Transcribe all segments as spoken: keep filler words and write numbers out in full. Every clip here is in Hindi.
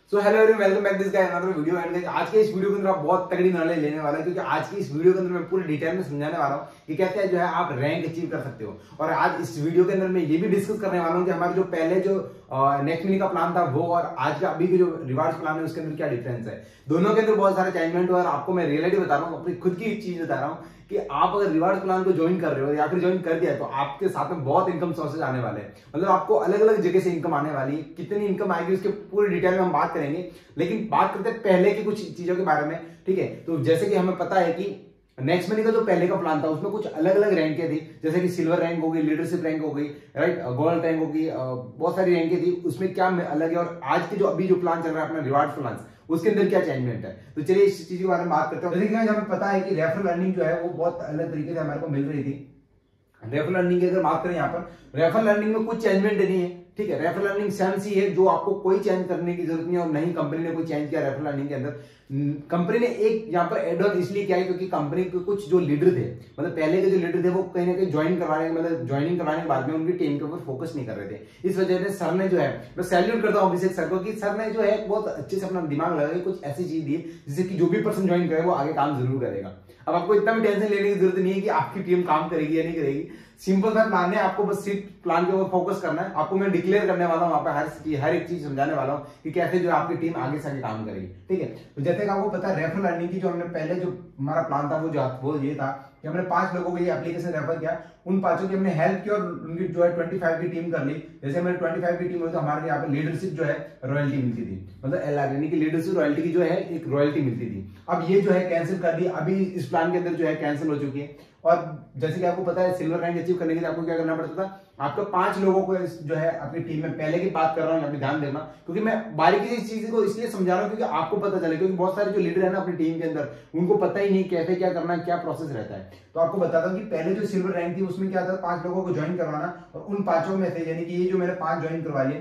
So hello everyone, welcome back this guys another video. And आज के इस वीडियो के अंदर आप बहुत तगड़ी नॉलेज लेने वाला है, क्योंकि आज की इस वीडियो के अंदर मैं पूरी डिटेल में समझाने वाला हूँ कि कैसे जो है आप रैंक अचीव कर सकते हो। और आज इस वीडियो के अंदर मैं ये भी डिस्कस करने वाला हूँ कि हमारे जो पहले जो नेक्स्ट मनी का प्लान था वो और आज का अभी के जो रिवार्ड्स प्लान है उसके अंदर क्या डिफरेंस है। दोनों के अंदर बहुत सारे चेंजमेंट हुआ और आपको मैं रियलिटी बता रहा हूँ, अपनी खुद की चीज बता रहा हूँ कि आप अगर रिवार्ड प्लान को ज्वाइन कर रहे हो या फिर ज्वाइन कर दिया तो आपके साथ में बहुत इनकम सोर्सेज आने वाले हैं। मतलब आपको अलग अलग जगह से इनकम आने वाली है, कितनी इनकम आएगी उसके पूरी डिटेल में हम बात करेंगे। लेकिन बात करते हैं पहले की कुछ चीजों के बारे में, ठीक है। तो जैसे कि हमें पता है कि नेक्स्ट मनी का जो पहले का प्लान था उसमें कुछ अलग अलग रैंकें थी, जैसे कि सिल्वर रैंक हो गई, लीडरशिप रैंक हो गई, राइट, गोल्ड रैंक हो गई, बहुत सारी रैंकें थी। उसमें क्या अलग है और आज के जो अभी जो प्लान चल रहा है अपना रिवार्ड प्लान, उसके अंदर क्या चेंजमेंट है। तो चलिए इस चीज के बारे में बात करते हैं। जैसे कि हमें पता है कि रेफरल अर्निंग जो है वो बहुत अलग तरीके से हमारे को मिल रही थी। रेफरल अर्निंग की अगर बात करें यहाँ पर रेफरल अर्निंग में कुछ चेंजमेंट नहीं है, ठीक है। रेफरल अर्निंग सेम सी है, जो आपको कोई चेंज करने की जरूरत नहीं है और नहीं कंपनी ने कोई चेंज किया रेफरल अर्निंग के अंदर। कंपनी ने एक यहाँ पर एड ऑन इसलिए किया है क्योंकि कंपनी के कुछ जो लीडर थे, मतलब पहले के जो लीडर थे वो कहीं ना कहीं ज्वाइन करवाने मतलब ज्वाइनिंग करवाने के बाद में उनकी टीम के ऊपर फोकस नहीं कर रहे थे। इस वजह से सर ने जो है, मैं सैल्यूट करता हूँ अभिषेक सर को कि सर ने जो है बहुत अच्छे से अपना दिमाग लगा के कुछ ऐसी चीज दी जिससे कि जो भी पर्सन ज्वाइन करे वो आगे काम जरूर करेगा। अब आपको इतना भी टेंशन लेने की जरूरत नहीं है कि आपकी टीम काम करेगी या नहीं करेगी। सिंपल सा प्लान है, आपको बस सिर्फ प्लान के ऊपर फोकस करना है। आपको मैं डिक्लेयर करने वाला हूँ वहां पे हर हर एक चीज समझाने वाला हूँ कि कैसे जो आपकी टीम आगे से आगे काम करेगी, ठीक है। तो जैसे कि आपको पता है रेफरल अर्निंग की जो हमने पहले जो हमारा प्लान था वो जो वो ये था कि हमने पांच लोगों को ये एप्लीकेशन रेफर किया, उन पांचों की हमने हेल्प की और उनकी जो है पच्चीस की टीम कर ली। जैसे हमारे पच्चीस की टीम हुई तो हमारे यहाँ पे लीडरशिप जो है रॉयल्टी मिलती थी, मतलब एल आर यानी कि लीडरशिप रॉयल्टी की जो है एक रॉयल्टी मिलती थी। अब ये जो है कैंसिल कर दी, अभी इस प्लान के अंदर जो है कैंसिल हो चुकी है। और जैसे कि आपको पता है सिल्वर रैंक अचीव करने के लिए आपको क्या करना पड़ता था, आपको पांच लोगों को जो है अपनी टीम में, पहले की बात कर रहा हूँ यहाँ पे ध्यान देना, क्योंकि मैं बारीकी से इस चीज को इसलिए समझा रहा हूँ क्योंकि आपको पता चले, क्योंकि बहुत सारे जो लीडर है ना अपनी टीम के अंदर उनको पता ही नहीं कैसे क्या करना है, क्या प्रोसेस रहता है। तो आपको बताता हूँ कि पहले जो सिल्वर रैंक थी उसमें क्या था, पांच लोगों को ज्वाइन करवाना और उन पांचों में से यानी कि ये जो मैंने पांच ज्वाइन करवा लिए,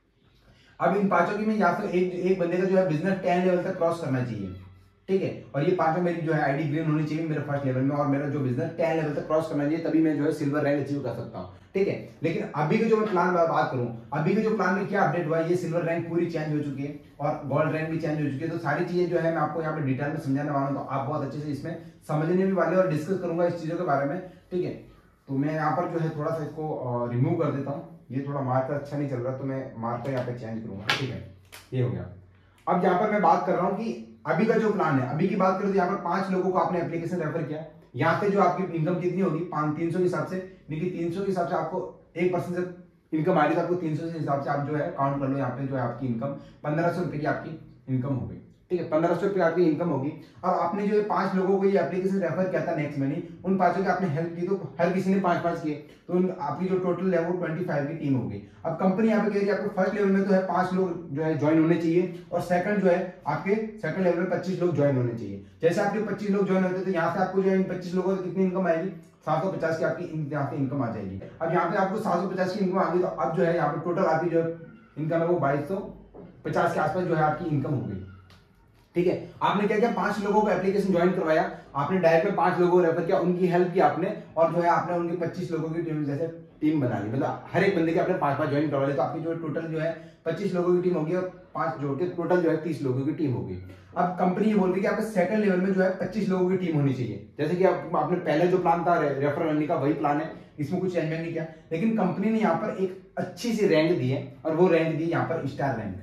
अब इन पांचों की में या फिर एक एक बंदे का जो है बिजनेस टेन लेवल तक क्रॉस करना चाहिए, ठीक है। और ये पांचों मेरी जो है आईडी ग्रीन होनी चाहिए मेरे फर्स्ट लेवल में और मेरा जो बिजनेस टेन लेवल तक क्रॉस करना चाहिए, तभी मैं जो है सिल्वर रैंक अचीव कर सकता हूँ, ठीक है। लेकिन अभी के जो मैं प्लान बात करूं, अभी के जो प्लान में क्या अपडेट हुआ, ये सिल्वर रैंक पूरी चेंज हो चुकी है और गोल्ड रैंक भी चेंज हो चुकी है। तो सारी चीजें जो है मैं आपको यहाँ पे डिटेल में समझाने वाला हूँ, तो आप बहुत अच्छे से इसमें समझने भी वाले और डिस्कस करूंगा इस चीजों के बारे में, ठीक है। तो मैं यहाँ पर जो है थोड़ा सा इसको रिमूव कर देता हूँ, ये थोड़ा मार्कर अच्छा नहीं चल रहा तो मैं मार्कर यहाँ पे चेंज करूंगा, ठीक है। ये हो गया। अब यहाँ पर मैं बात कर रहा हूँ कि अभी का जो प्लान है, अभी की बात करें तो यहाँ पर पांच लोगों को आपने एप्लीकेशन रेफर किया, यहाँ पे जो आपकी इनकम कितनी होगी, पांच तीन सौ के हिसाब से, तीन सौ के हिसाब से आपको एक परसेंट से इनकम आ रही है, आपको तीन सौ के हिसाब से आप जो है काउंट कर लो, यहाँ पे जो है आपकी इनकम पंद्रह सौ रुपए की आपकी इनकम हो गई, ठीक है। पंद्रह सौ रुपए आपकी इनकम होगी। और आपने जो है पांच लोगों को ये एप्लीकेशन रेफर किया था नेक्स्ट मनी, उन पांचों की आपने हेल्प की, तो हर किसी ने पांच पांच किए, तो आपकी जो टोटल है वो पच्चीस की टीम होगी। अब कंपनी यहाँ पे कह रही है आपको फर्स्ट लेवल में तो है पांच लोग जो है ज्वाइन होने चाहिए और सेकंड जो है आपके सेकंड लेवल में पच्चीस लोग ज्वाइन होने चाहिए। जैसे आपके पच्चीस लोग ज्वाइन होते हैं तो यहाँ से आपको जो है पच्चीस लोगों से कितनी इनकम आएगी, सात सौ पचास की आपकी यहाँ पे इनकम आ जाएगी। अब यहाँ पे आपको सात सौ पचास की इनकम आ गई, तो अब जो है यहाँ पे टोटल आपकी जो इनकम है वो बाईस सौ पचास के आसपास जो है आपकी इनकम हो गई, ठीक है। आपने क्या किया, पांच लोगों को एप्लीकेशन ज्वाइन करवाया, आपने डायरेक्ट में पांच लोगों को रेफर किया, उनकी हेल्प की आपने, और जो है आपने उनके पच्चीस लोगों की टीम जैसे टीम बना ली, मतलब हर एक बंदे के आपने पांच पांच ज्वाइन करवा लिया, तो आपकी जो टोटल जो है पच्चीस लोगों की टीम होगी और पांच जोड़ के टोटल जो है तीस लोगों की टीम होगी। अब कंपनी ये बोल रही है कि आपके सेकंड लेवल में जो है पच्चीस लोगों की टीम होनी चाहिए, जैसे कि आप, आपने पहले जो प्लान था रेफरल अर्निंग का वही प्लान है, इसमें कुछ चेंजमेंट नहीं किया। लेकिन कंपनी ने यहाँ पर एक अच्छी सी रैंक दी है और वो रैंक दी यहाँ पर स्टार रैंक,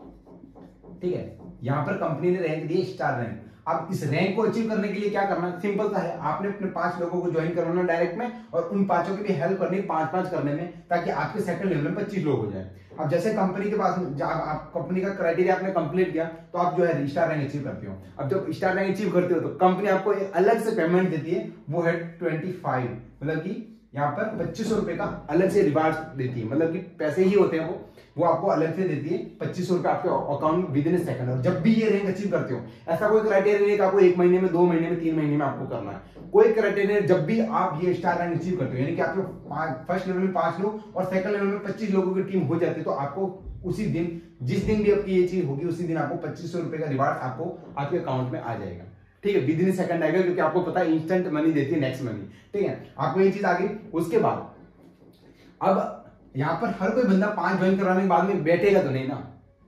ठीक है। यहाँ पर कंपनी ने रैंक दी स्टार रैंक। अब इस रैंक को अचीव करने के लिए क्या करना है, सिंपल सा है, आपने अपने पांच लोगों को ज्वाइन करवाना डायरेक्ट में और उन पांचों की भी हेल्प करनी पांच पांच करने में, ताकि आपके सेकंड लेवल में पच्चीस लोग हो जाए। अब जैसे कंपनी के पास आप कंपनी का क्राइटेरिया आपने कंप्लीट किया तो आप जो है स्टार रैंक अचीव करते हो। अब जब स्टार रैंक अचीव करते हो तो कंपनी आपको एक अलग से पेमेंट देती है, वो है ट्वेंटी फाइव, मतलब कि यहाँ पर पच्चीस सौ रुपए का अलग से रिवार्ड देती है, मतलब कि पैसे ही होते हैं वो वो आपको अलग से देती है पच्चीस सौ रुपए आपके अकाउंट विद इन सेकंड। और जब भी ये रैंक अचीव करते हो, ऐसा कोई क्राइटेरिया नहीं कि आपको एक महीने में, दो महीने में, तीन महीने में आपको करना है, कोई क्राइटेरिया। जब भी आप ये स्टार रैंक अचीव करते हो, यानी कि आपके फर्स्ट लेवल में पांच लोग और सेकंड लेवल में पच्चीस लोगों की टीम हो जाती है, तो आपको उसी दिन, जिस दिन भी आपकी ये चीज होगी, उसी दिन आपको पच्चीस सौ रुपए का रिवार्ड आपको आपके अकाउंट में आ जाएगा, ठीक है। विद इन सेकंड आएगा, क्योंकि आपको पता है इंस्टेंट मनी देती है नेक्स्ट मनी, ठीक है। आपको ये चीज आ गई। उसके बाद अब यहाँ पर हर कोई बंदा पांच ज्वाइन कराने के बाद में बैठेगा तो नहीं ना,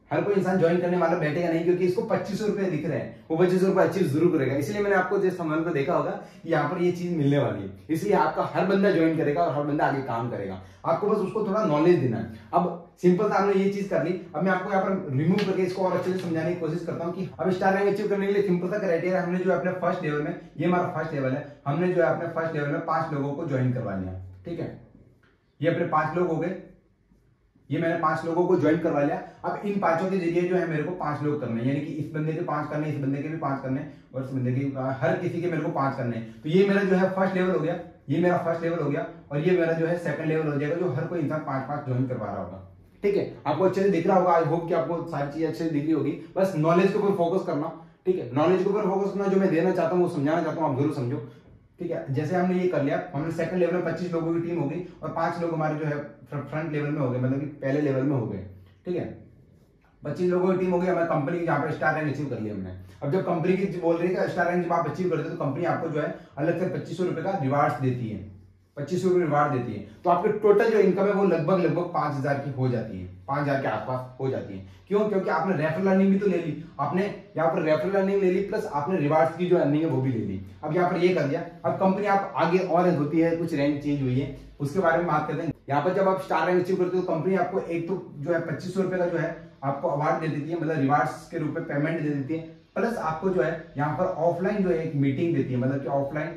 हर कोई इंसान ज्वाइन करने वाला बैठेगा नहीं, क्योंकि इसको पच्चीस सौ रुपए दिख रहे हैं, वो पच्चीस सौ रुपए अचीव जरूर करेगा। इसलिए मैंने आपको जिस सामान को देखा होगा कि यहाँ पर ये चीज मिलने वाली है, इसलिए आपका हर बंदा ज्वाइन करेगा और हर बंदा आगे काम करेगा। आपको बस उसको थोड़ा नॉलेज देना है। अब सिंपल था, हमने ये चीज कर ली। अब मैं आपको यहाँ पर रिमूव करके इसको और अच्छे से समझाने की कोशिश करता हूँ कि अब स्टार रैंक अचीव करने के लिए सिंपल सा क्राइटेरिया हमने जो अपने फर्स्ट लेवल में, ये हमारा फर्स्ट लेवल है, हमने जो है अपने फर्स्ट लेवल में पांच लोगों को ज्वाइन करवा लिया। ठीक है, ये अपने पांच लोग हो गए, ये मैंने पांच लोगों को ज्वाइन करवा लिया। अब इन पांचों के जरिए जो है मेरे को पांच लोग करने, यानी कि इस बंदे के पांच करने, इस बंदे के भी पांच करने और इस बंदे के, हर किसी के मेरे को पांच करने। तो ये मेरा जो है फर्स्ट लेवल हो गया, ये मेरा फर्स्ट लेवल हो गया, और ये मेरा जो है सेकंड लेवल हो जाएगा, जो हर कोई इंसान पांच पांच ज्वाइन करवा रहा होगा। ठीक है, आपको अच्छे से दिख रहा होगा। आई होप कि आपको सारी चीजें अच्छे से दिख रही होगी। बस नॉलेज के ऊपर फोकस करना। ठीक है, नॉलेज के ऊपर फोकस करना, जो मैं देना चाहता हूँ वो समझाना चाहता हूँ, आप जरूर समझो। ठीक है, जैसे हमने ये कर लिया, हमने सेकंड लेवल में पच्चीस लोगों की टीम हो गई और पांच लोग हमारे जो है फ्रंट लेवल में हो गए, मतलब कि पहले लेवल में हो गए। ठीक है, पच्चीस लोगों की टीम हो गई हमारी कंपनी की, जहां पर स्टार रैंक अचीव कर लिया हमने। अब जब कंपनी की बोल रही है स्टार रैंक जब आप अचीव करते हो तो कंपनी आपको जो है अलग से पच्चीस सौ रुपए का रिवार्ड देती है, पच्चीस सौ रुपए रिवार्ड देती है। तो आपके टोटल जो इनकम है वो लगभग लगभग पांच हजार की हो जाती है, पांच हजार के आसपास हो जाती है। क्यों? क्योंकि आपने रेफरल अर्निंग भी तो ले ली, आपने यहाँ पर रेफरल अर्निंग ले ली, प्लस आपने रिवार्ड्स की जो अर्निंग है वो भी ले ली। अब यहाँ पर ये कर दिया। अब कंपनी आप आगे और होती है, कुछ रैंक चेंज हुई है, उसके बारे में बात करते हैं। यहाँ पर जब आप स्टार रैंक अचीव करते हो तो कंपनी आपको एक तो जो है पच्चीस सौ रुपए का जो है आपको अवार्ड दे देती है, मतलब रिवार्ड्स के रूप में पेमेंट दे देती है। प्लस आपको जो है यहाँ पर ऑफलाइन जो है एक मीटिंग देती है, मतलब कि ऑफलाइन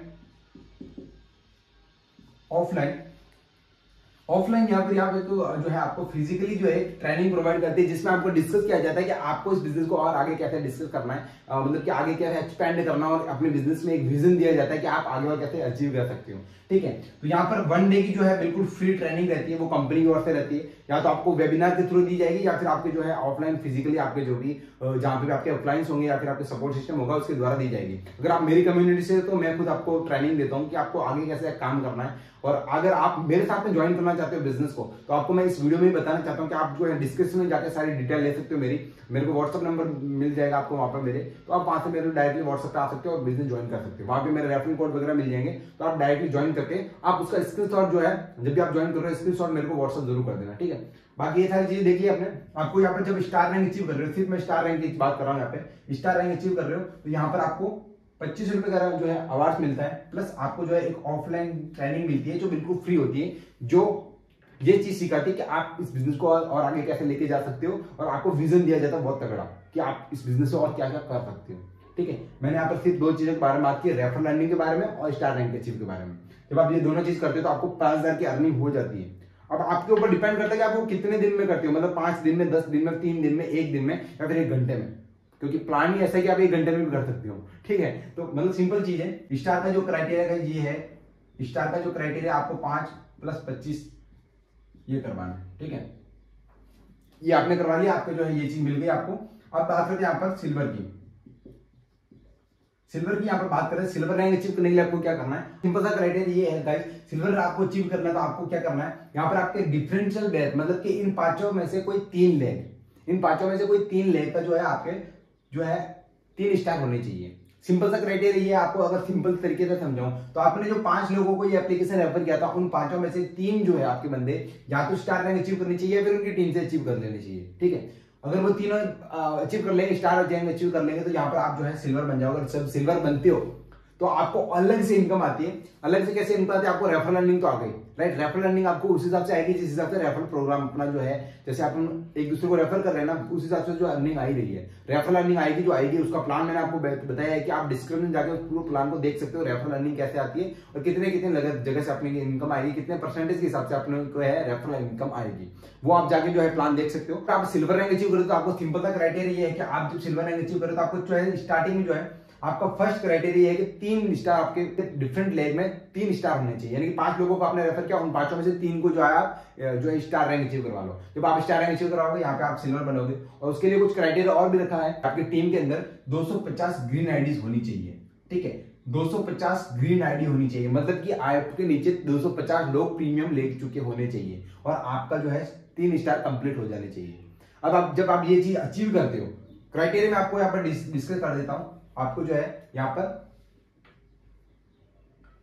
ऑफलाइन ऑफलाइन यहाँ पर यहाँ पे तो जो है आपको फिजिकली जो है ट्रेनिंग प्रोवाइड करती है, जिसमें आपको डिस्कस किया जाता है कि आपको इस बिजनेस को और आगे कैसे डिस्कस करना है, आ, मतलब कि आगे कैसे एक्सपेंड करना है, और अपने बिजनेस में एक विजन दिया जाता है कि आप आगे और कैसे अचीव कर सकते हो। ठीक है, तो यहाँ पर वन डे की जो है बिल्कुल फ्री ट्रेनिंग रहती है, वो कंपनी की ओर से रहती है। या तो आपको वेबिनार के थ्रू दी जाएगी, या फिर आपके जो है ऑफलाइन फिजिकली आपके जो भी जहाँ पे आपके अप्लायंस होंगे या फिर आपके सपोर्ट सिस्टम होगा उसके द्वारा दी जाएगी। अगर आप मेरी कम्युनिटी से, तो मैं खुद आपको ट्रेनिंग देता हूँ कि आपको आगे कैसे काम करना है। और अगर आप मेरे साथ में ज्वाइन करना चाहते हो बिजनेस को, तो आपको मैं इस वीडियो में बताना चाहता हूँ कि आप जो है डिस्क्रिप्शन में जाकर सारी डिटेल ले सकते हो। मेरी मेरे को व्हाट्सअप नंबर मिल जाएगा आपको वहां पर मेरे, तो आप वहां से मेरे डायरेक्टली व्हाट्सअप पे आ सकते हो और बिजनेस ज्वाइन कर सकते हो। वहां पे मेरे रेफरल कोड वगैरह मिल जाएंगे, तो आप डायरेक्टली ज्वाइन करके आप उसका स्क्रीनशॉट जो है, जब भी आप ज्वाइन कर रहे हो स्क्रीनशॉट मेरे को व्हाट्सअप जरूर कर देना। ठीक है, बाकी ये सारी चीजें देखिए आपने। आपको यहाँ पर जब स्टार रैंक अचीव कर रहे हो, सिर्फ मैं स्टार रैंक की बात कर रहा हूँ, यहाँ पे स्टार रैंक अचीव कर रहे हो तो यहाँ पर आपको पच्चीस रुपए का जो है अवार्ड मिलता है, प्लस आपको जो है एक ऑफलाइन ट्रेनिंग मिलती है जो बिल्कुल फ्री होती है, जो ये चीज सिखाती है कि आप इस बिजनेस को और आगे कैसे लेके जा सकते हो, और आपको विजन दिया जाता है बहुत तगड़ा कि आप इस बिजनेस से और क्या क्या कर सकते हो। ठीक है, मैंने यहाँ पर सिर्फ दो चीजों के बारे में बात की, रेफरल अर्निंग के बारे में और स्टार रैंक अचीव के बारे में। जब आप ये दोनों चीज करते हो तो आपको पांच हजार की अर्निंग हो जाती है। अब आपके ऊपर डिपेंड करता है कि आप वो कितने दिन में करते हो, मतलब पांच दिन में, दस दिन में, तीन दिन में, एक दिन में, या फिर एक घंटे में, क्योंकि प्लान ही ऐसा है कि आप एक घंटे में भी कर सकते हो। ठीक है, तो मतलब सिंपल चीज है। स्टार का जो क्राइटेरिया है ये है, स्टार का जो क्राइटेरिया आपको पांच प्लस पच्चीस ये करवाना है। ठीक है, ये आपने करवा लिया, आपको जो है ये चीज मिल गई आपको। अब बात करते हैं यहाँ पर सिल्वर की। सिल्वर की यहाँ पर बात करें, सिल्वर रैंक अचीव करने के लिए आपको क्या करना है, सिंपल सा क्राइटेरिया ये है गाइस। सिल्वर आपको अचीव करना है तो आपको क्या करना है, यहाँ पर आपके डिफरेंशियल बैच, मतलब कि इन पांचों में से कोई तीन लेग, इन पांचों में से कोई तीन लेग का जो है आपके जो है तीन स्टार होने चाहिए। सिंपल सा क्राइटेरिया ये, आपको अगर सिंपल तरीके से समझाऊं तो आपने जो पांच लोगों को ये एप्लीकेशन रेफर किया था, उन पांचों में से तीन जो है आपके बंदे या तो स्टार रैंक अचीव करनी चाहिए, फिर उनकी टीम से अचीव कर लेनी चाहिए। ठीक है, अगर वो तीनों अचीव कर लेंगे, स्टार रैंक अचीव कर लेंगे, तो यहाँ पर आप जो है सिल्वर बन जाओगे। सब सिल्वर बनते हो तो आपको अलग से इनकम आती है। अलग से कैसे इनकम आती है, आपको रेफरल अर्निंग तो आ गई, राइट। रेफरल अर्निंग आपको उस हिसाब से आएगी जिस हिसाब से रेफरल प्रोग्राम अपना जो है, जैसे आप एक दूसरे को रेफर कर रहे हैं ना, उस हिसाब से जो अर्निंग आई रही है, रेफरल अर्निंग आएगी जो आएगी। उसका प्लान मैंने आपको बताया है कि आप डिस्क्रिप्शन में जाकर पूरे प्लान को देख सकते हो, रेफरल अर्निंग कैसे आती है और कितने कितने जगह से अपनी इनकम आएगी, कितने परसेंटेज के हिसाब से अपने को है रेफरल इनकम आएगी, वो आप जाके जो है प्लान देख सकते हो। आप सिल्वर रैंक अचीव करें तो आपको सिंपल सा क्राइटेरिया है कि आप जब सिल्वर रैंक अचीव करें तो आपको जो है स्टार्टिंग में जो है आपका फर्स्ट क्राइटेरिया है कि तीन स्टार आपके डिफरेंट लेग में तीन स्टार होने चाहिए, यानी कि पांच लोगों को आपने रेफर किया, उन पांचों में से तीन को जो है आप जो है स्टार रैंक अचीव करवा लो। जब आप स्टार रैंक अचीव करवाओगे यहाँ पे आप सिल्वर बनोगे, और उसके लिए कुछ क्राइटेरिया और भी रखा है। आपकी टीम के अंदर दो सौ पचास ग्रीन आईडीज होनी चाहिए। ठीक है, दो सौ पचास ग्रीन आईडी होनी चाहिए, मतलब कि आपके नीचे दो सौ पचास लोग प्रीमियम ले चुके होने चाहिए और आपका जो है तीन स्टार कंप्लीट हो जाने चाहिए। अब आप जब आप ये चीज अचीव करते हो, क्राइटेरिया मैं आपको यहाँ पर डिस्कस कर देता हूं। आपको जो है यहाँ पर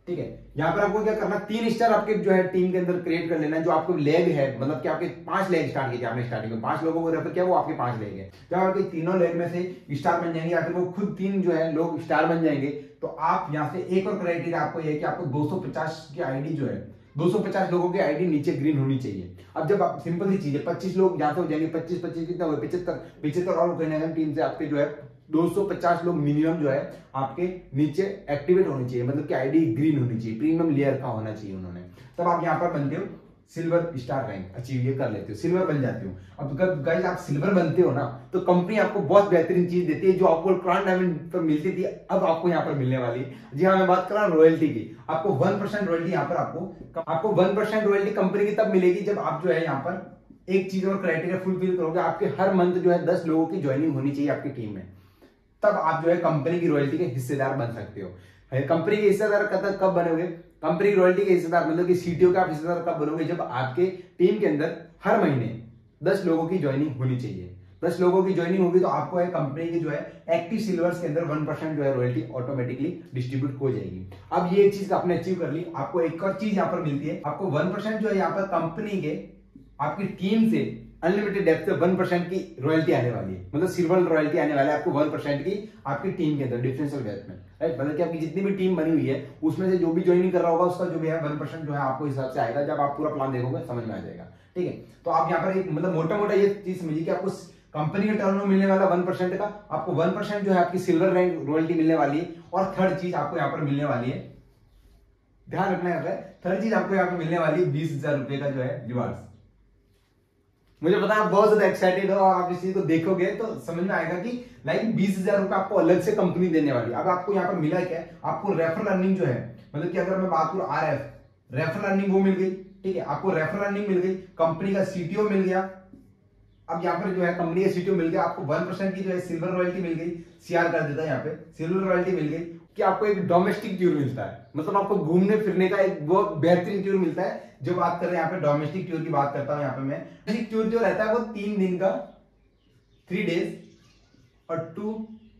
ठीक है। यहाँ पर आपको क्या करना, तीन स्टार आपके जो है टीम के अंदर क्रिएट कर लेना। जो आपको लेग है, मतलब कि आपके पांच लेग स्टार्ट किए थे आपने, स्टार्टिंग में पांच लोगों को रेफर किया, वो आपके पांच लेग है। जब आपके तीनों लेग में से स्टार बन जाएंगे या फिर वो खुद तीन जो है लोग स्टार बन जाएंगे, तो आप यहाँ से एक और क्राइटेरिया आपको ये है कि आपको दो सौ पचास की आईडी जो है, दो सौ पचास लोगों की आईडी नीचे ग्रीन होनी चाहिए। अब जब आप सिंपल सी चीज है, पच्चीस लोग यहाँ से हो जाएंगे, पच्चीस पच्चीस कितना हुआ, पिछहत्तर पिछहत्तर और कहने टीम से आपके जो है दो सौ पचास लोग मिनिमम जो है आपके नीचे एक्टिवेट होनी चाहिए, मतलब कि आईडी ग्रीन होनी चाहिए, प्रीमियम लेयर का होना चाहिए उन्होंने। तब आप यहाँ पर बनते हो सिल्वर स्टार रैंक अचीव ये कर लेते हो, सिल्वर बन जाते हो। अब गाइस आप सिल्वर बनते हो ना, तो कंपनी आपको बहुत बेहतरीन चीज देती है जो आपको क्राउन डायमंड पर मिलती थी, अब आपको यहाँ पर मिलने वाली है। जी हाँ, मैं बात कर रहा हूँ रॉयल्टी की। आपको वन परसेंट रॉयल्टी यहाँ पर आपको आपको वन परसेंट रॉयल्टी कंपनी की तब मिलेगी जब आप जो है यहाँ पर एक चीज और क्राइटेरिया फुलफिल करोगे, आपके हर मंथ जो है दस लोगों की ज्वाइनिंग होनी चाहिए आपकी टीम में, तब आप जो है कंपनी की रॉयल्टी के हिस्सेदार बन सकते हो। कंपनी के हिस्सेदार कब बनोगे, कंपनी की रॉयल्टी के हिस्सेदार मतलब कि सीटीओ का आप हिस्सेदार कब बनोगे, जब आपके टीम के अंदर हर महीने दस लोगों की ज्वाइनिंग होनी चाहिए। दस लोगों की ज्वाइनिंग होगी तो आपको है कंपनी की जो है एक्टिव सिल्वर्स के अंदर वन परसेंट जो है रॉयल्टी ऑटोमेटिकली डिस्ट्रीब्यूट हो जाएगी। अब ये चीज आपने अचीव कर ली, आपको एक और चीज यहाँ पर मिलती है, आपको वन परसेंट जो है यहाँ पर कंपनी के आपकी टीम से अनलिमिटेड डेप्थ से वन परसेंट की रॉयल्टी आने वाली है, मतलब सिल्वर रॉयल्टी आने वाली है आपको वन परसेंट की आपकी टीम के अंदर डिफरेंशियल बेस में, राइट। मतलब कि आपकी जितनी भी टीम बनी हुई है उसमें से जो भी ज्वाइनिंग कर रहा होगा उसका जो भी है वन परसेंट जो है आपको हिसाब से आएगा। जब आप पूरा प्लान देखोगे समझ में आ जाएगा, ठीक है। तो आप यहाँ पर एक मतलब मोटा मोटा ये चीज समझिए कि आपको कंपनी के टर्न में मिलने वाला वन परसेंट का, आपको वन परसेंट जो है आपकी सिल्वर रैंक रॉयल्टी मिलने वाली है। और थर्ड चीज आपको यहाँ पर मिलने वाली है, ध्यान रखना है, थर्ड चीज आपको यहाँ पर मिलने वाली है बीस हजार रुपए का जो है रिवार्ड। मुझे पता है आप बहुत ज्यादा एक्साइटेड हो और आप इस चीज को देखोगे तो समझ में आएगा कि लाइक बीस हजार रुपए आपको अलग से कंपनी देने वाली है। अब आपको यहाँ पर मिला क्या है, आपको रेफरल अर्निंग जो है, मतलब कि अगर मैं बात करूं आर एफ रेफरल अर्निंग वो मिल गई, ठीक है। आपको रेफरल अर्निंग मिल गई, कंपनी का सीटीओ मिल गया। अब यहाँ पर जो है कंपनी का सीटीओ मिल गया, आपको वन परसेंट की जो है सिल्वर रॉयल्टी मिल गई, सीआर कर देता है यहाँ पे, सिल्वर रॉयल्टी मिल गई कि आपको एक डोमेस्टिक टूर मिलता है, मतलब आपको घूमने फिरने का एक बहुत बेहतरीन टूर मिलता है। जो बात कर रहे हैं यहाँ पे डोमेस्टिक टूर की बात करता हूँ यहाँ पे मैं, डोमेस्टिक टूर जो रहता है वो तीन दिन का, थ्री डेज और टू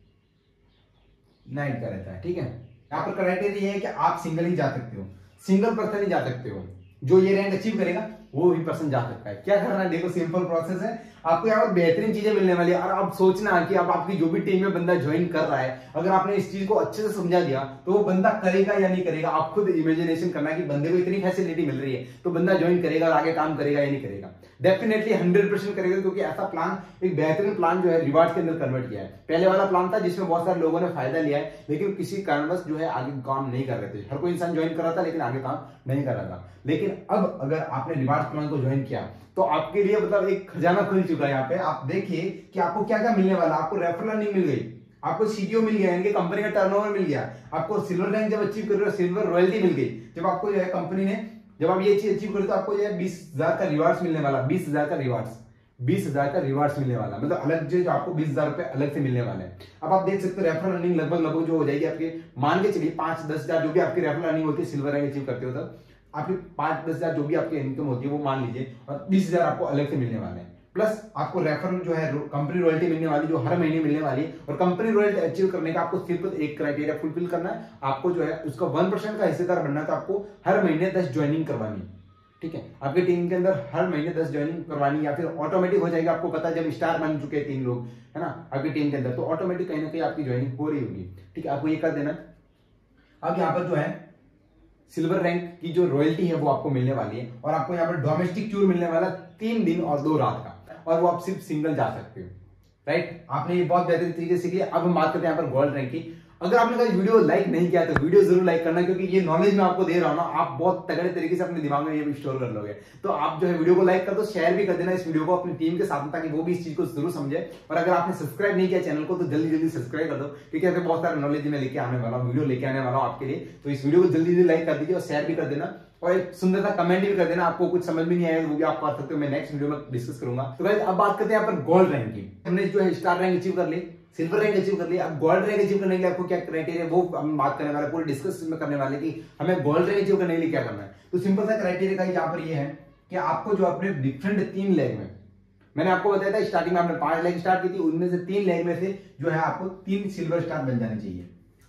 नाइट का रहता है, ठीक है। यहाँ पर क्राइटेरिया ये है कि आप सिंगल ही जा सकते हो, सिंगल पर्सन ही जा सकते हो। जो ये रैंक अचीव करेगा वो भी पर्सन जा सकता है। क्या करना है, देखो सिंपल प्रोसेस है, आपको यहाँ पर बेहतरीन चीजें मिलने वाली है। और आप सोचना कि अब आपकी जो भी टीम में बंदा ज्वाइन कर रहा है, अगर आपने इस चीज को अच्छे से समझा दिया तो वो बंदा करेगा या नहीं करेगा। आप खुद इमेजिनेशन करना कि बंदे को इतनी फैसिलिटी मिल रही है तो बंदा ज्वाइन करेगा और आगे काम करेगा या नहीं करेगा। डेफिनेटली हंड्रेड परसेंट करेगा, क्योंकि ऐसा प्लान, एक बेहतरीन प्लान जो है रिवार्ड के अंदर कन्वर्ट किया है। पहले वाला प्लान था जिसमें बहुत सारे लोगों ने फायदा लिया है, लेकिन किसी कारणवश जो है आगे काम नहीं कर रहे थे। हर कोई इंसान ज्वाइन कर रहा था लेकिन आगे काम नहीं कर रहा था। लेकिन अब अगर आपने रिवार्ड प्लान को ज्वाइन किया तो आपके लिए मतलब एक खजाना खुल चुका है। यहाँ पे आप देखिए कि आपको क्या क्या मिलने वाला। आपको रेफरल अर्निंग मिल गई, आपको सीटीओ मिल गया, यानी कंपनी का टर्नओवर मिल गया, आपको सिल्वर रैंक जब अचीव कर रहे हो सिल्वर रॉयल्टी मिल गई। जब आपको जो है कंपनी ने जब आप ये चीज अचीव करो तो आपको जो है बीस हजार का रिवार्ड्स मिलने वाला, बीस हजार का रिवार्ड्स बीस हजार का रिवार्ड्स मिलने वाला, मतलब अलग जो आपको बीस हजार रुपए अलग से मिलने वाले हैं। अब आप देख सकते हो रेफरल अर्निंग लगभग लगभग जो हो जाएगी आपके, मान के चलिए पांच दस हजार जो भी आपकी रेफरल अर्निंग होती है सिल्वर रैंक अचीव करते हो तब आपकी पांच दस हजार जो भी आपकी इनकम होती है वो मान लीजिए, और बीस हजार आपको अलग से मिलने वाले हैं। प्लस आपको रेफरल जो है कंपनी रॉयल्टी मिलने वाली जो हर महीने मिलने वाली है। और कंपनी रॉयल्टी अचीव करने का आपको सिर्फ एक क्राइटेरिया फुलफिल करना है, आपको जो है उसका वन परसेंट का हिस्सेदार बनना है। तो आपको हर महीने दस ज्वाइनिंग करवानी, ठीक है। आपकी टीम के अंदर हर महीने दस ज्वाइनिंग करवानी, या फिर ऑटोमेटिक हो जाएगा। आपको पता है जब स्टार बन चुके हैं तीन लोग, है ना, आपकी टीम के अंदर, तो ऑटोमेटिक कहीं ना कहीं आपकी ज्वाइनिंग हो रही होगी, ठीक है। आपको ये कर देना। अब यहाँ पर जो है सिल्वर रैंक की जो रॉयल्टी है वो आपको मिलने वाली है, और आपको यहाँ पर डोमेस्टिक टूर मिलने वाला तीन दिन और दो रात का, और वो आप सिर्फ सिंगल जा सकते हो, राइट। आपने ये बहुत बेहतरीन तरीके से किया। अब हम बात करते हैं यहाँ पर गोल्ड रैंक की। अगर आपने कभी वीडियो लाइक नहीं किया तो वीडियो जरूर लाइक करना, क्योंकि ये नॉलेज मैं आपको दे रहा हूं ना, आप बहुत तगड़े तरीके से अपने दिमाग में ये भी स्टोर कर लोगे। तो आप जो है वीडियो को लाइक कर दो, शेयर भी कर देना इस वीडियो को अपनी टीम के साथ, ताकि वो भी इस चीज को जरूर समझे। और अगर आपने सब्सक्राइब नहीं किया चैनल को तो जल्दी जल्दी सब्सक्राइब कर दो, क्योंकि ऐसे बहुत सारे नॉलेज में लेके आने वाला हूँ, वीडियो लेके आने वाला हूँ आपके लिए। तो इस वीडियो को जल्दी जल्दी लाइक कर दीजिए और शेयर भी कर देना, और एक सुंदर सा कमेंट भी कर देना। आपको कुछ समझ में नहीं आया वो भी आप कर सकते हो, मैं नेक्स्ट वीडियो में डिस्कस करूंगा। तो गाइस अब बात करते हैं यहाँ पर गोल्ड रैंक की। हमने जो है स्टार रैंक अचीव कर ली, सिल्वर रैंक अचीव कर लिया। अब गोल्ड रैंक अचीव करने के लिए आपको क्या क्राइटेरिया वो हम बात करने वाले, पूरे डिस्कस में करने वाले कि हमें गोल्ड रैंक अचीव करने के लिए क्या करना है। तो सिंपल सा क्राइटेरिया का यहाँ पर ये है कि आपको जो अपने डिफरेंट तीन लेग में, मैंने आपको बताया था स्टार्टिंग में आपने पांच लेग स्टार्ट की थी, उनमें से तीन लेग में से जो है आपको तीन सिल्वर स्टार बन जाने चाहिए,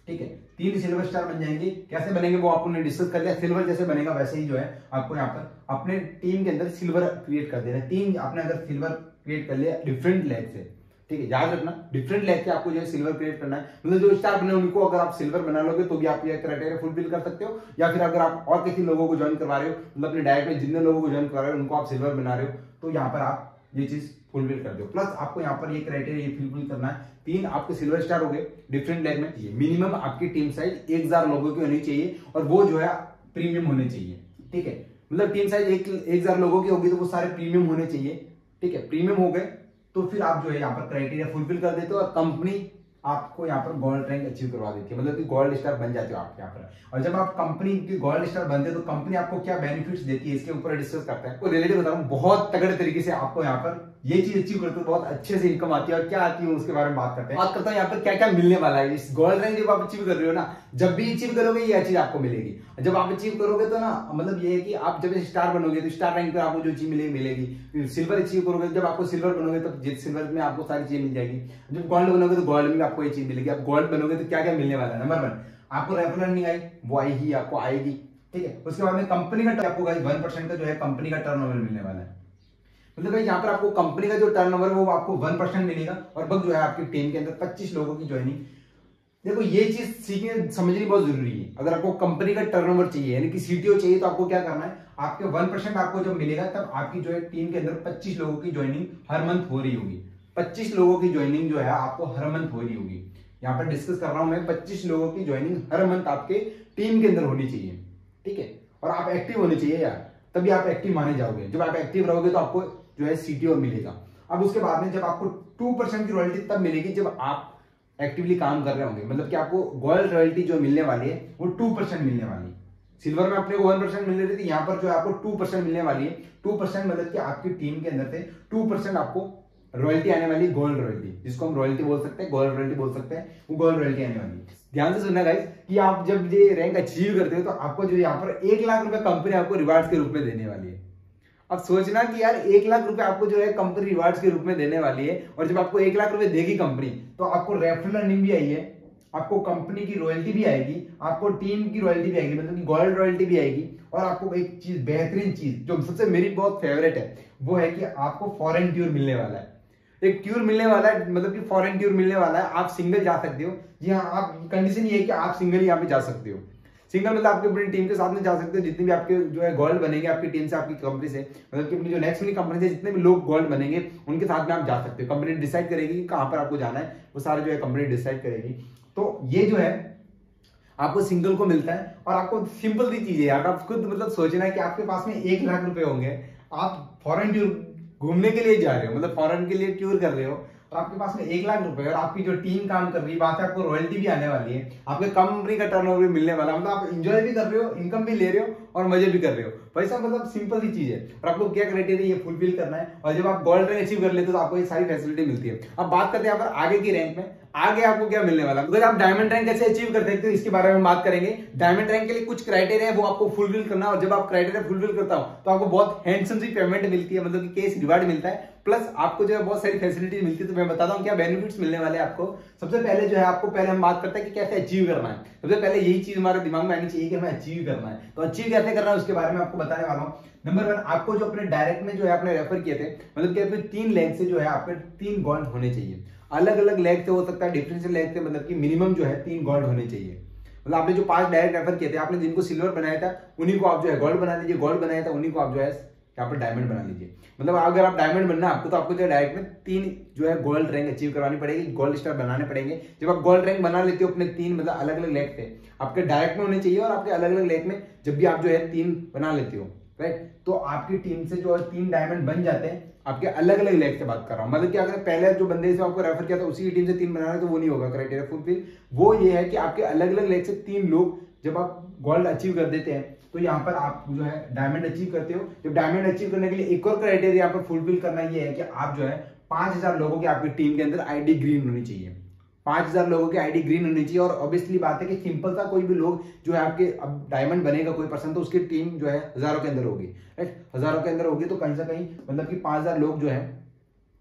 ठीक है। तीन सिल्वर स्टार बन जाएंगे। कैसे बनेंगे वो आपने डिस्कस कर लिया। सिल्वर जैसे बनेगा वैसे ही जो है आपको यहाँ पर अपने टीम के अंदर सिल्वर क्रिएट कर देना। तीन आपने अगर सिल्वर क्रिएट कर लिया डिफरेंट लेग से, ठीक है, याद रखना डिफरेंट लेग से आपको जो है सिल्वर क्रिएट करना है। मतलब जो स्टार बने उनको अगर आप सिल्वर बना लोगे तो भी आप ये क्राइटेरिया फुलफिल कर सकते हो, या फिर अगर आप और किसी लोगों को ज्वाइन करवा रहे हो, मतलब अपने डायरेक्ट में जितने लोगों को ज्वाइन करवा रहे हो उनको आप सिल्वर बना रहे हो, तो यहाँ पर आप ये चीज फुलफिल कर दो। प्लस आपको यहाँ पर ये क्राइटेरिया ये फुलफिल करना है। तीन आपके सिल्वर स्टार हो गए डिफरेंट लेग में। मिनिमम आपकी टीम साइज एक हजार लोगों की होनी चाहिए और वो जो है प्रीमियम होने चाहिए, ठीक है। मतलब टीम साइज एक एक हजार लोगों की होगी तो वो सारे प्रीमियम होने चाहिए, ठीक है। प्रीमियम हो गए तो फिर आप जो है यहाँ पर क्राइटेरिया फुलफिल कर देते हो और कंपनी आपको यहाँ पर गोल्ड रैंक अचीव करवा देती है, मतलब कि गोल्ड स्टार बन जाते हो आप यहाँ पर। और जब आप कंपनी की गोल्ड स्टार बनते हो तो कंपनी आपको क्या बेनिफिट्स देती है इसके ऊपर डिस्कस करते हैं। तो रिलेटेड बता रहा हूँ, बहुत तगड़े तरीके से आपको यहाँ पर ये चीज अचीव करते हो, बहुत अच्छे से इनकम आती है। और क्या आती है उसके बारे में बात करते हैं। बात करता हूँ यहाँ पर क्या क्या मिलने वाला है इस गोल्ड रैंक जब आप अचीव कर रहे हो ना। जब भी अचीव करोगे ये चीज आपको मिलेगी। जब आप अचीव करोगे तो ना मतलब ये है कि आप जब स्टार बनोगे तो स्टार रैंक पर आपको जो चीज मिलेगी मिलेगी। सिल्वर अचीव करोगे, जब आपको सिल्वर बनोगे तो सिल्वर में आपको सारी चीजें मिल जाएगी। जब गोल्ड बनोगे तो गोल्ड में आपको ये चीज मिलेगी। आप गोल्ड बनोगे तो क्या क्या मिलने वाला है। नंबर वन, आपको रेफरल अर्निंग आई वो आएगी, आपको आएगी, ठीक है। उसके बाद में कंपनी का आपको वन परसेंट का जो है कंपनी का टर्नओवर मिलने वाला है। मतलब भाई यहाँ पर आपको कंपनी का जो टर्नओवर है वो आपको वन परसेंट मिलेगा। और बस जो है आपकी टीम के अंदर पच्चीस लोगों की ज्वाइनिंग। देखो ये चीज सीखने समझनी बहुत जरूरी है। अगर आपको कंपनी का टर्नओवर चाहिए यानी कि सीटीओ चाहिए तो आपको क्या करना है, आपके वन परसेंट आपको जब मिलेगा तब आपकी जो है टीम के अंदर पच्चीस लोगों की ज्वाइनिंग हर मंथ हो रही होगी। पच्चीस लोगों की ज्वाइनिंग जो है आपको हर मंथ हो रही होगी। यहाँ पर डिस्कस कर रहा हूं मैं, पच्चीस लोगों की ज्वाइनिंग हर मंथ आपके टीम के अंदर होनी चाहिए, ठीक है। और आप एक्टिव होने चाहिए यार, तभी आप एक्टिव माने जाओगे। जब आप एक्टिव रहोगे तो आपको जो है सीटीओ मिलेगा। अब उसके बाद में जब आपको टू परसेंट की रॉयल्टी तब मिलेगी जब आप एक्टिवली काम कर रहे होंगे। मतलब कि आपको गोल्ड रॉयल्टी जो मिलने वाली है वो टू परसेंट मिलने वाली है। सिल्वर में अपने को वन परसेंट मिल रही थी, यहाँ पर जो आपको टू परसेंट मिलने वाली है। टू परसेंट मतलब कि आपकी टीम के अंदर से टू परसेंट आपको रॉयल्टी आने वाली, गोल्ड रॉयल्टी, जिसको हम रॉयल्टी बोल सकते हैं, गोल्ड रॉयल्टी बोल सकते हैं, वो गोल्ड रॉयल्टी आने वाली। ध्यान से सुनना गाइस कि आप जब ये रैंक अचीव करते हो तो आपको जो यहाँ पर एक लाख रुपए कंपनी आपको रिवार्ड्स के रूप में देने वाली है। अब सोचना कि यार एक लाख रुपए आपको जो है कंपनी रिवार्ड्स के रूप में देने वाली है। और जब आपको एक लाख रुपए देगी कंपनी तो आपको रेफरल अर्निंग भी आई है, आपको कंपनी की रॉयल्टी भी आएगी, आपको टीम की रॉयल्टी भी आएगी, मतलब कि गोल्ड रॉयल्टी भी आएगी। और आपको एक चीज, बेहतरीन चीज जो सबसे मेरी बहुत फेवरेट है वो है कि आपको फॉरेन टूर मिलने वाला है। एक टूर मिलने वाला है, मतलब कि फॉरेन टूर मिलने वाला है। आप सिंगल जा सकते हो। जी हाँ, आप कंडीशन ये है कि आप सिंगल यहाँ पे जा सकते हो। सिंगल मतलब आपकी अपनी टीम के साथ में जा सकते हो। जितने भी आपके जो है गोल्ड बनेंगे आपकी टीम से, आपकी कंपनी से, मतलब कि अपनी जो नेक्स्ट वाली कंपनी से जितने भी लोग गोल्ड बनेंगे उनके साथ में आप जा सकते हो। कंपनी डिसाइड करेगी कि कहाँ पर आपको जाना है, वो सारे जो है कंपनी डिसाइड करेगी। तो ये जो है आपको सिंगल को मिलता है। और आपको सिंपल सी चीज है यार, आप खुद मतलब सोचना है कि आपके पास में एक लाख रुपए होंगे, आप फॉरेन टूर घूमने के लिए जा रहे हो, मतलब फॉरेन के लिए टूर कर रहे हो और आपके पास में एक लाख रुपए और आपकी जो टीम काम कर रही है, बात है आपको रॉयल्टी भी आने वाली है, आपके कंपनी का टर्नओवर भी मिलने वाला है। मतलब आप एंजॉय भी कर रहे हो, इनकम भी ले रहे हो और मजे भी कर रहे हो। पैसा मतलब सिंपल सी चीज है। और आपको क्या क्राइटेरिया ये फुलफिल करना है। और जब आप गोल्ड रैंक अचीव कर लेते हो तो आपको ये सारी फैसिलिटी मिलती है। अब बात करते हैं यहाँ पर आगे की रैंक में, आगे आपको क्या मिलने वाला है। अगर आप डायमंड रैंक कैसे अचीव कर सकते हो इसके बारे में बात करेंगे। डायमंड रैंक के लिए कुछ क्राइटेरिया है वो आपको फुलफिल करना है। और जब आप क्राइटेरिया फुलफिल करता हो तो आपको बहुत हैंडसम सी पेमेंट मिलती है, मतलब कि केस रिवार्ड मिलता है। प्लस आपको जो है बहुत सारी फैसिलिटीज मिलती है। तो मैं बताता हूँ क्या बेनिफिट्स मिलने वाले हैं आपको। सबसे पहले जो है आपको पहले हम बात करते हैं कि कैसे अचीव करना है। सबसे पहले यही चीज हमारे दिमाग में आनी चाहिए कि हमें अचीव करना है। तो अचीव कैसे करना है उसके बारे में आपको बताने वाला हूँ। नंबर वन, आपको जो अपने डायरेक्ट में जो है आपने रेफर किए थे, मतलब कि अपने तीन लेग से जो है आपके तीन गोल्ड होने चाहिए। अलग अलग लेग से हो सकता है, डिफरेंशियल लेग से, मतलब कि मिनिमम जो है तीन गोल्ड होने चाहिए। मतलब आपने जो पांच डायरेक्ट रेफर किए थे, आपने जिनको सिल्वर बनाया था उन्हीं को आप जो है गोल्ड बना लीजिए, गोल्ड बनाया था उन्हीं को आप जो है यहाँ पर डायमंड बना लीजिए। मतलब अगर आप डायमंड बनना है आपको तो आपको जो डायरेक्ट में तीन जो है गोल्ड रैंक अचीव करवानी पड़ेगी, गोल्ड स्टार बनाने पड़ेंगे। जब आप गोल्ड रैंक बना लेते हो अपने तीन, मतलब अलग अलग लेग थे आपके डायरेक्ट में होने चाहिए और आपके अलग अलग लेग में जब भी आप जो है तीन बना लेते हो, राइट, तो आपकी टीम से जो है तीन डायमंड बन जाते हैं। आपके अलग अलग लेग से बात कर रहा हूं, मतलब कि अगर पहले जो बंदे से आपको रेफर किया था उसी की टीम से तीन बनाना है तो वो नहीं होगा क्राइटेरिया फुलफिल। वो ये है कि आपके अलग अलग लेग से तीन लोग जब आप गोल्ड अचीव कर देते हैं तो यहाँ पर आप जो है डायमंड अचीव करते हो। जब डायमंड अचीव करने के लिए एक और क्राइटेरिया यहाँ पर फुलफिल करना ये है कि आप जो है पांच हजार लोगों की आपकी टीम के अंदर आईडी ग्रीन होनी चाहिए। पांच हजार लोगों की आईडी ग्रीन होनी चाहिए। और ऑब्वियसली बात है कि सिंपल सा कोई भी लोग जो है आपके, अब डायमंड बनेगा कोई पर्सन तो उसकी टीम जो है हजारों के अंदर होगी, राइट, हजारों के अंदर होगी तो कहीं से कहीं मतलब कि पांच हजार लोग जो है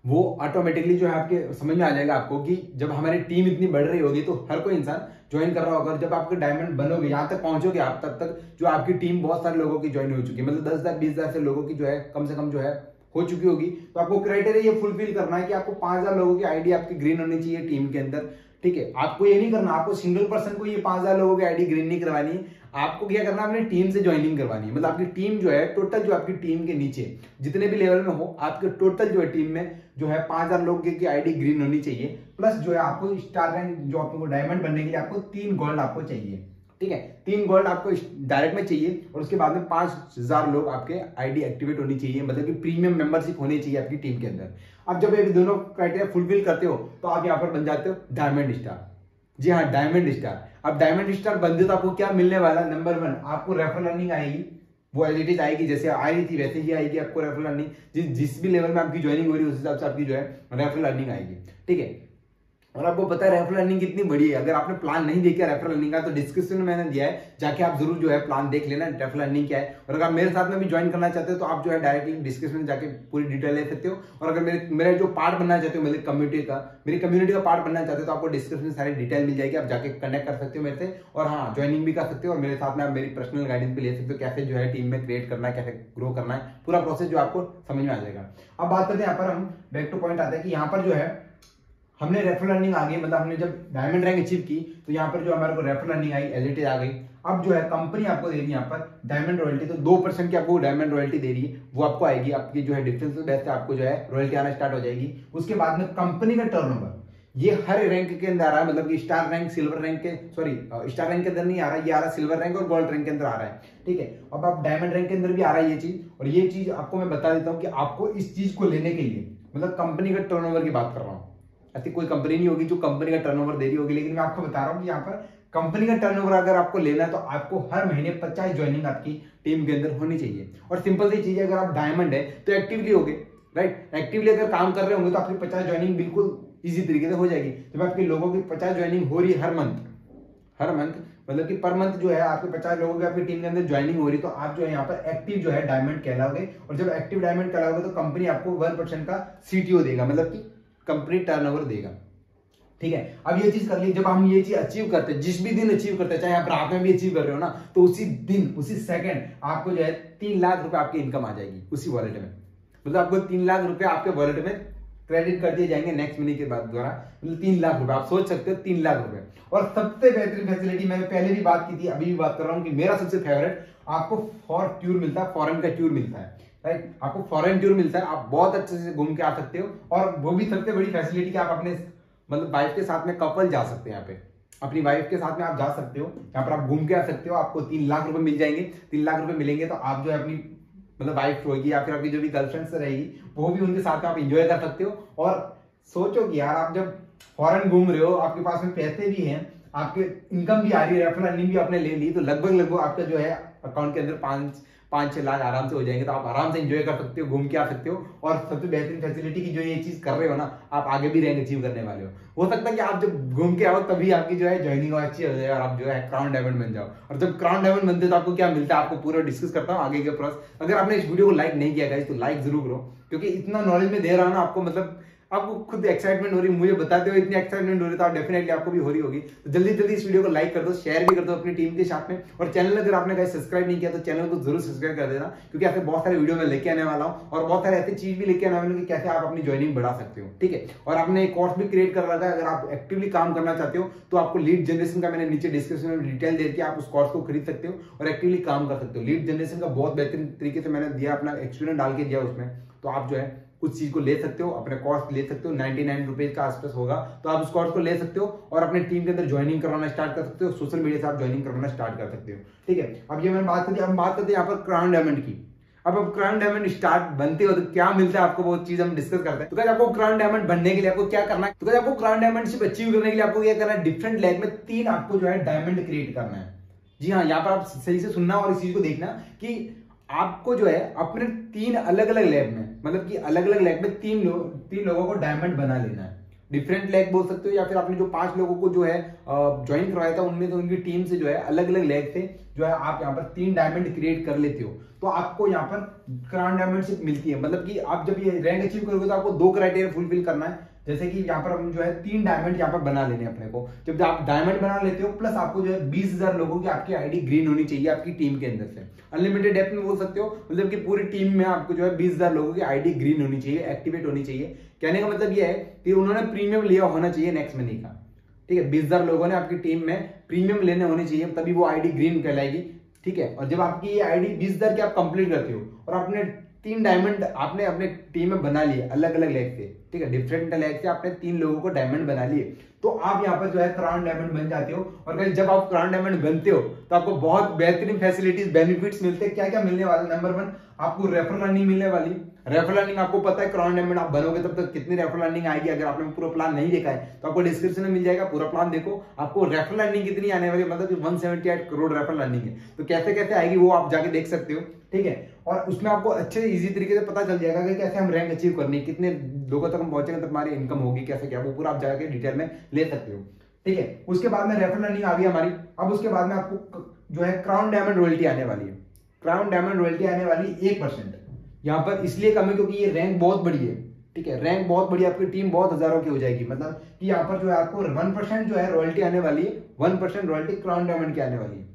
वो ऑटोमेटिकली जो है आपके समझ में आ जाएगा आपको कि जब हमारी टीम इतनी बढ़ रही होगी तो हर कोई इंसान ज्वाइन कर रहा होगा। जब आपके डायमंड बनोगे, यहाँ तक पहुंचोगे आप, तब तक जो आपकी टीम बहुत सारे लोगों की ज्वाइन हो चुकी है, मतलब दस हजार बीस हजार से लोगों की जो है कम से कम जो है हो चुकी होगी। तो आपको क्राइटेरिया ये फुलफिल करना है कि आपको पांच हजार लोगों की आईडी आपकी ग्रीन होनी चाहिए टीम के अंदर, ठीक है। आपको ये नहीं करना, आपको सिंगल पर्सन को ये पांच हजार लोगों की आईडी ग्रीन नहीं करवानी, आपको क्या करना है, अपनी टीम से ज्वाइनिंग करवानी है। मतलब आपकी टीम जो है टोटल, जो आपकी टीम के नीचे जितने भी लेवल में हो, आपके टोटल जो है टीम में जो है पांच हजार लोग की आईडी ग्रीन होनी चाहिए। प्लस जो है आपको स्टार रैंक, जो आपको डायमंड बनने के लिए आपको तीन गोल्ड आपको चाहिए, ठीक है। तीन गोल्ड आपको डायरेक्ट में चाहिए और उसके बाद में पांच हजार लोग आपके आईडी एक्टिवेट होनी चाहिए, मतलब कि प्रीमियम मेंबरशिप होनी चाहिए आपकी टीम के अंदर। अब जब ये दोनों क्राइटेरिया फुलफिल करते हो तो आप यहाँ पर बन जाते हो डायमंड स्टार। जी हाँ, डायमंड स्टार। अब डायमंड स्टार बनते तो आपको क्या मिलने वाला, नंबर वन, आपको रेफरल अर्निंग आएगी, वो एज इट इज आएगी, जैसे आ रही थी वैसे ही आएगी आपको रेफरल अर्निंग। जिस जिस भी लेवल में आपकी ज्वाइनिंग हो रही है उस हिसाब से आपकी जो है रेफरल अर्निंग आएगी, ठीक है। और आपको पता है रेफरल अर्निंग कितनी बड़ी है। अगर आपने प्लान नहीं देखा रेफरल अर्निंग का तो डिस्क्रिप्शन में मैंने दिया है, जाके आप जरूर जो है प्लान देख लेना रेफरल अर्निंग क्या है। और अगर आप मेरे साथ में भी ज्वाइन करना चाहते हो तो आप जो है डायरेक्टली डिस्क्रिप्शन में जाके पूरी डिटेल ले सकते हो। और अगर मेरे मेरे जो पार्ट बनना चाहते हो, मेरे कम्युनिटी का मेरी कम्युनिटी का पार्ट बनना चाहते हो तो आपको डिस्क्रिप्शन में सारी डिटेल मिल जाएगी, आप जाके कनेक्ट कर सकते हो मेरे से। और हाँ, ज्वाइनिंग भी कर सकते हो और मेरे साथ में आप मेरी पर्सनल गाइडेंस भी ले सकते हो, कैसे जो है टीम में क्रिएट करना है, कैसे ग्रो करना है, पूरा प्रोसेस जो आपको समझ में आ जाएगा। अब बात करते हैं यहाँ पर, हम बैक टू पॉइंट आते हैं कि यहाँ पर जो है हमने रेफरल अर्निंग आ गई, मतलब हमने जब डायमंड रैंक अचीव की तो यहाँ पर जो हमारे को रेफरल अर्निंग आई, एलईटी आ गई। अब जो है कंपनी आपको दे रही है यहाँ पर डायमंड रॉयल्टी, तो दो परसेंट की आपको डायमंड रॉयल्टी दे रही है, वो आपको आएगी। आपकी जो है डिफरेंस बेस से आपको जो है रॉयल्टी आना स्टार्ट हो जाएगी। उसके बाद में कंपनी का टर्नओवर, ये हर रैंक के अंदर आ रहा है, मतलब कि स्टार रैंक, सिल्वर रैंक के, सॉरी स्टार रैंक के अंदर नहीं आ रहा है, ये आ रहा है सिल्वर रैंक और गोल्ड रैंक के अंदर आ रहा है, ठीक है। अब आप डायमंड रैंक के अंदर भी आ रहा है ये चीज। और ये चीज आपको मैं बता देता हूँ कि आपको इस चीज को लेने के लिए, मतलब कंपनी का टर्नओवर की बात कर रहा हूँ, ऐसी कोई कंपनी नहीं होगी जो कंपनी का टर्नओवर दे रही होगी, लेकिन मैं आपको बता रहा हूँ कि यहाँ पर कंपनी का टर्नओवर अगर आपको लेना है तो आपको हर महीने पचास ज्वाइनिंग आपकी टीम के अंदर होनी चाहिए। और सिंपल सी चीज है, अगर आप डायमंड है तो एक्टिवली होगे, राइट, एक्टिवली अगर काम कर रहे होंगे तो आपकी पचास ज्वाइनिंग बिल्कुल इजी तरीके से हो जाएगी। जब आपके लोगों की पचास ज्वाइनिंग हो रही है हर मंथ, हर मंथ मतलब कि पर मंथ जो है आपके पचास लोगों की आपकी टीम के अंदर ज्वाइनिंग हो रही, तो आप जो है यहाँ पर एक्टिव जो है डायमंड कहलाओगे। और जब एक्टिव डायमंड कहलाओगे तो कंपनी आपको वन परसेंट का सीटीओ देगा, मतलब कि कंपनी टर्नओवर देगा, ठीक है। अब ये चीज कर ली, जब हम ये चीज अचीव करते हैं, जिस भी दिन अचीव करते हैं, चाहे आप रात में भी अचीव कर रहे हो ना, तो उसी दिन उसी सेकंड आपको जो है तीन लाख रुपए आपकी इनकम आ जाएगी उसी वॉलेट में। मतलब आपको तीन लाख रुपए आपके वॉलेट में क्रेडिट कर दिए जाएंगे नेक्स्ट महीने के बाद द्वारा, मतलब तीन लाख रुपए आप सोच सकते हो, तीन लाख रुपए। और सबसे बेहतरीन फैसिलिटी, मैंने पहले भी बात की थी, अभी भी बात कर रहा हूँ कि मेरा सबसे फेवरेट, आपको फॉर ट्यूर मिलता है, फॉरेन का ट्यूर मिलता है, राइट। आपको फॉरेन टूर मिलता है, आप बहुत अच्छे से घूम के आ सकते हो। और वो भी सबसे बड़ी फैसिलिटी कि आप अपने मतलब वाइफ के साथ में कपल जा सकते हैं, यहाँ पे अपनी वाइफ के साथ में आप जा सकते हो, यहाँ पर आप घूम के आ सकते हो, आपको तीन लाख रुपए मिल जाएंगे। तीन लाख रुपए मिलेंगे तो आप जो है अपनी मतलब वाइफ होगी या फिर आपकी जो भी गर्लफ्रेंड से रहेगी वो भी उनके साथ में आप इंजॉय कर सकते हो। और सोचो कि यार आप जब फॉरेन घूम रहे हो, आपके पास में पैसे भी हैं, आपके इनकम भी आ रही है, रेफरल अर्निंग भी आपने ले ली, तो लगभग लगभग आपका जो है अकाउंट के अंदर पांच पांच छह लाख आराम से हो जाएंगे। तो आप आराम से एंजॉय कर सकते हो, घूम के आ सकते हो। और सबसे बेहतरीन फैसिलिटी की जो ये चीज कर रहे हो ना, आप आगे भी रैंक अचीव करने वाले हो। हो सकता है कि आप जब घूम के आओ तभी आपकी जो है ज्वाइनिंग अच्छी हो जाए और आप जो है क्राउन डायमंड बन जाओ। और जब क्राउन डायमंड बनते तो आपको क्या मिलता है, आपको पूरा डिस्कस करता हूँ आगे के प्रोसेस। अगर आपने इस वीडियो को लाइक नहीं किया गाइस तो लाइक जरूर करो, क्योंकि इतना नॉलेज में दे रहा हूँ ना आपको, मतलब आपको खुद एक्साइटमेंट हो रही है, मुझे बताते हो इतनी एक्साइटमेंट हो रही है, तो आप डेफिनेटली आपको भी हो रही होगी। तो जल्दी जल्दी इस वीडियो को लाइक कर दो, शेयर भी कर दो अपनी टीम के साथ में। और चैनल अगर आपने गाइस सब्सक्राइब नहीं किया तो चैनल को जरूर सब्सक्राइब कर देना, क्योंकि ऐसे बहुत सारे वीडियो में लेके आने वाला हूँ और बहुत सारे ऐसी चीज भी लेके आने वाले हूँ कि कैसे आप अपनी ज्वाइनिंग बढ़ा सकते हो, ठीक है। और आपने एक कोर्स भी क्रिएट कर रखा है, अगर आप एक्टिवली काम करना चाहते हो तो आपको लीड जनरेशन का मैंने नीचे डिस्क्रिप्शन में डिटेल दे दिया, आप उस कोर्स को खरीद सकते हो और एक्टिवली काम कर सकते हो। लीड जनरेशन का बहुत बेहतरीन तरीके से मैंने दिया, अपना एक्सपीरियंस डाल के दिया उसमें, तो आप जो है कुछ चीज को ले सकते हो, अपने कॉस्ट ले सकते हो, नाइनटी नाइन रुपीज का आसपास होगा, तो आप उस कॉस्ट को ले सकते हो और अपने टीम के अंदर ज्वाइनिंग करवाना स्टार्ट कर सकते हो, सोशल मीडिया से आप ज्वाइनिंग करवाना स्टार्ट कर सकते हो, ठीक है। अब ये मैंने बात कर दी, अब बात करते हैं यहाँ पर क्राउन डायमंड की। अब अब क्राउन डायमंड स्टार्ट बनते हो तो क्या मिलता है आपको, वो चीज हम डिस्कस करते हैं। तो क्या आपको क्राउन डायमंड बनने के लिए आपको क्या करना है, तो क्या आपको क्राउन डायमंड सिर्फ अचीव करने के लिए आपको क्या करना है, डिफरेंट लैब में तीन आपको जो है डायमंड क्रिएट करना है। जी हाँ, यहाँ पर आप सही से सुनना और इस चीज को देखना कि आपको जो है अपने तीन अलग अलग लैब में, मतलब कि अलग अलग लैब में तीन लोग तीन लोगों को डायमंड बना लेना है। डिफरेंट लैग बोल सकते हो, या फिर आपने जो पांच लोगों को जो है ज्वाइन करवाया था उनमें तो उनकी टीम से जो है अलग अलग लैग थे, जो है आप यहाँ पर तीन डायमंड क्रिएट कर लेते हो तो आपको यहाँ पर क्राउन डायमंडशिप मिलती है। मतलब कि आप जब ये रैंक अचीव करोगे तो आपको दो क्राइटेरिया फुलफिल करना है, जैसे कि यहाँ पर हम जो है तीन डायमंड यहाँ पर बना लेने अपने को। जब आप डायमंड बना लेते हो प्लस आपको जो है बीस हजार लोगों की आपकी आईडी ग्रीन होनी चाहिए आपकी टीम के अंदर से, अनलिमिटेड डेप्थ में बोल सकते हो, मतलब कि पूरी टीम में आपको जो है बीस हजार लोगों की आईडी ग्रीन होनी चाहिए, एक्टिवेट होनी चाहिए। कहने का मतलब यह है कि उन्होंने प्रीमियम लिया होना चाहिए नेक्स्ट मनी का, ठीक है। बीस हजार लोगों ने आपकी टीम में प्रीमियम लेने होने चाहिए, तभी वो आईडी ग्रीन कहलाएगी, ठीक है। और जब आपकी ये आईडी बीस हजार की आप कंप्लीट करते हो और आपने तीन डायमंड आपने अपने टीम में बना लिए अलग अलग लैग से, ठीक है, डिफरेंट लैग से आपने तीन लोगों को डायमंड बना लिए, तो आप यहाँ पर जो है क्राउन डायमंड बन जाते हो। और जब आप क्राउन डायमंड बनते हो तो आपको बहुत बेहतरीन फैसिलिटीज बेनिफिट्स मिलते हैं। क्या क्या मिलने वाला? नंबर वन, आपको रेफरल अर्निंग मिलने वाली। रेफरल अर्निंग आपको पता है क्राउन डायमंड आप बनोगे तब तक कितनी रेफरल अर्निंग आएगी, अगर आपने पूरा प्लान नहीं देखा है तो आपको डिस्क्रिप्शन में मिल जाएगा, पूरा प्लान देखो। आपको रेफरल अर्निंग कितनी आने वाली है, मतलब कि एक सौ अठहत्तर करोड़ रेफरल अर्निंग है, तो कैसे कैसे आएगी वो आप जाके देख सकते हो, ठीक है। और उसमें आपको अच्छे इजी तरीके से पता चल जाएगा कि कैसे हम रैंक अचीव करनी है, कितने लोगों तक हम पहुंचेंगे तब हमारी इनकम होगी, कैसे क्या, वो पूरा आप जाके डिटेल में ले सकते हो, ठीक है। उसके बाद में रेफरल अर्निंग आ गई हमारी। अब उसके बाद में आपको जो है क्राउन डायमंड रॉयल्टी आने वाली है। क्राउन डायमंड रॉयल्टी आने वाली एक परसेंट यहाँ पर इसलिए कम है क्योंकि ये रैंक बहुत बड़ी है, ठीक है। रैंक बहुत बड़ी, आपकी टीम बहुत हजारों की हो जाएगी, मतलब कि यहाँ पर जो है आपको वन परसेंट जो है रॉयल्टी आने वाली है, one percent royalty crown diamond की आने वाली है।